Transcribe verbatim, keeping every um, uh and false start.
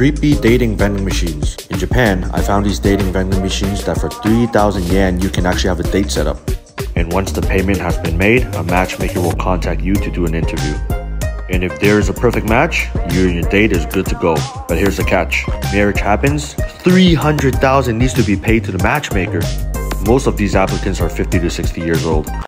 Creepy dating vending machines. In Japan, I found these dating vending machines that for three thousand yen, you can actually have a date set up. And once the payment has been made, a matchmaker will contact you to do an interview. And if there is a perfect match, you and your date is good to go. But here's the catch. Marriage happens, three hundred thousand needs to be paid to the matchmaker. Most of these applicants are fifty to sixty years old.